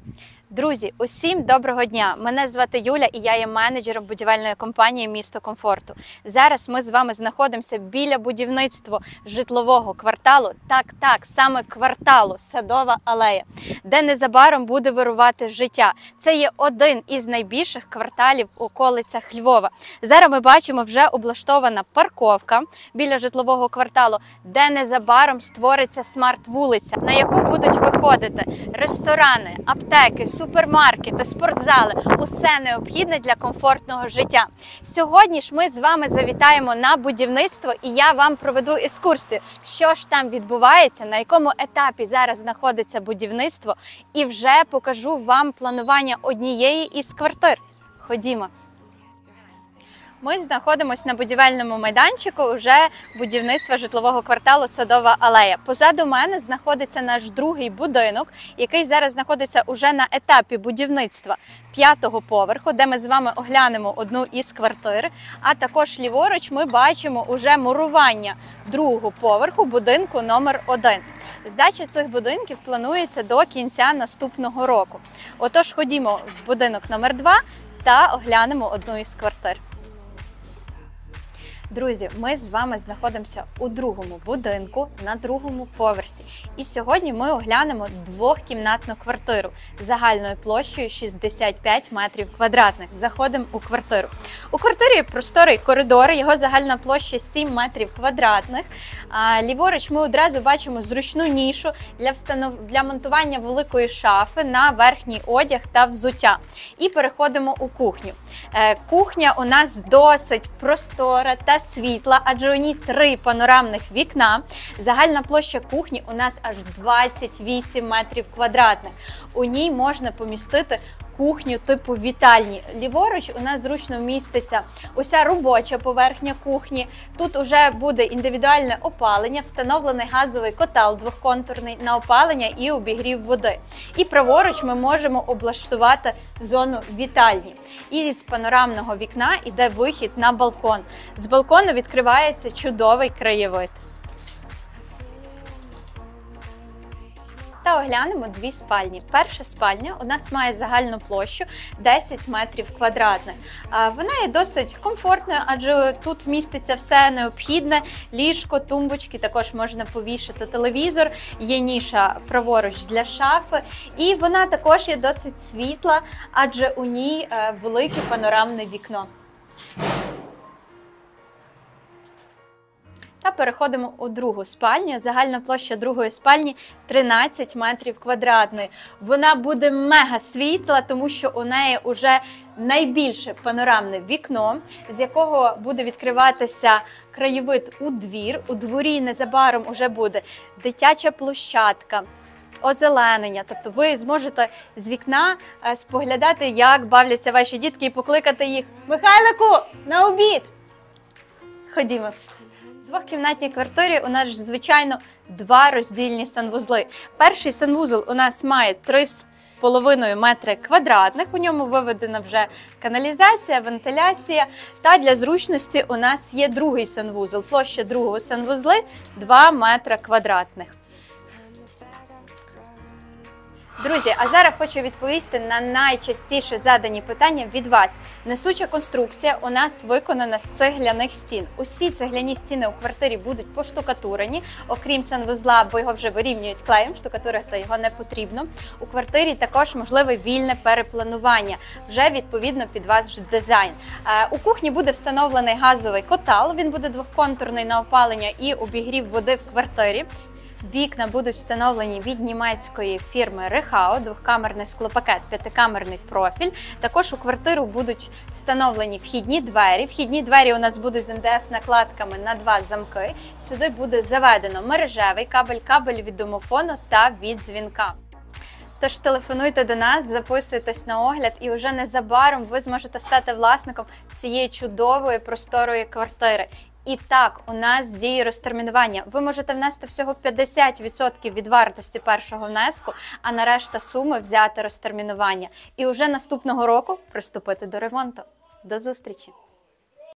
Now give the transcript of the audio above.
Друзі, усім доброго дня! Мене звати Юля і я є менеджером будівельної компанії «Місто комфорту». Зараз ми з вами знаходимося біля будівництва житлового кварталу, так, саме кварталу Садова алея, де незабаром буде вирувати життя. Це є один із найбільших кварталів у околицях Львова. Зараз ми бачимо вже облаштована парковка біля житлового кварталу, де незабаром створиться смарт-вулиця, на яку будуть виходити ресторани, аптеки, супермаркети, спортзали – усе необхідне для комфортного життя. Сьогодні ж ми з вами завітаємо на будівництво і я вам проведу екскурсію, що ж там відбувається, на якому етапі зараз знаходиться будівництво і вже покажу вам планування однієї із квартир. Ходімо. Ми знаходимося на будівельному майданчику вже будівництва житлового кварталу Садова алея. Позаду мене знаходиться наш другий будинок, який зараз знаходиться уже на етапі будівництва 5-го поверху, де ми з вами оглянемо одну із квартир. А також ліворуч ми бачимо уже мурування 2-го поверху будинку номер 1. Здача цих будинків планується до кінця наступного року. Отож, ходімо в будинок номер 2 та оглянемо одну із квартир. Друзі, ми з вами знаходимося у другому будинку на 2-му поверсі. І сьогодні ми оглянемо двохкімнатну квартиру загальною площею 65 метрів квадратних. Заходимо у квартиру. У квартирі просторий коридор, його загальна площа 7 метрів квадратних. Ліворуч ми одразу бачимо зручну нішу для монтування великої шафи на верхній одяг та взуття. І переходимо у кухню. Кухня у нас досить простора та світла, адже у ній 3 панорамних вікна. Загальна площа кухні у нас аж 28 метрів квадратних. У ній можна помістити кухню типу вітальні. Ліворуч у нас зручно вміститься уся робоча поверхня кухні. Тут уже буде індивідуальне опалення, встановлений газовий котел двохконтурний на опалення і обігрів води. І праворуч ми можемо облаштувати зону вітальні. І з панорамного вікна йде вихід на балкон. З балкону відкривається чудовий краєвид. Та оглянемо 2 спальні. Перша спальня у нас має загальну площу 10 метрів квадратних. Вона є досить комфортною, адже тут міститься все необхідне. Ліжко, тумбочки, також можна повішати телевізор, є ніша праворуч для шафи. І вона також є досить світла, адже у ній велике панорамне вікно. Та переходимо у другу спальню. Загальна площа другої спальні 13 метрів квадратних. Вона буде мега світла, тому що у неї вже найбільше панорамне вікно, з якого буде відкриватися краєвид у двір. У дворі незабаром уже буде дитяча площадка, озеленення. Тобто ви зможете з вікна споглядати, як бавляться ваші дітки і покликати їх: «Михайлику, на обід!» Ходімо. В двохкімнатній квартирі у нас, звичайно, 2 роздільні санвузли. Перший санвузол у нас має 3,5 метри квадратних, у ньому виведена вже каналізація, вентиляція. Та для зручності у нас є другий санвузол. Площа другого санвузла 2 метри квадратних. Друзі, а зараз хочу відповісти на найчастіше задані питання від вас. Несуча конструкція у нас виконана з цегляних стін. Усі цегляні стіни у квартирі будуть поштукатурені, окрім санвузла, бо його вже вирівнюють клеєм, штукатурити його не потрібно. У квартирі також можливе вільне перепланування, вже відповідно під ваш дизайн. У кухні буде встановлений газовий котел, він буде двохконтурний на опалення і обігрів води в квартирі. Вікна будуть встановлені від німецької фірми Рехау, двохкамерний склопакет, 5-камерний профіль. Також у квартиру будуть встановлені вхідні двері. Вхідні двері у нас будуть з МДФ-накладками на 2 замки. Сюди буде заведено мережевий кабель, кабель від домофону та від дзвінка. Тож телефонуйте до нас, записуйтесь на огляд і вже незабаром ви зможете стати власником цієї чудової просторої квартири. І так, у нас діє розтермінування. Ви можете внести всього 50% від вартості першого внеску, а на решта суми взяти розтермінування. І вже наступного року приступити до ремонту. До зустрічі!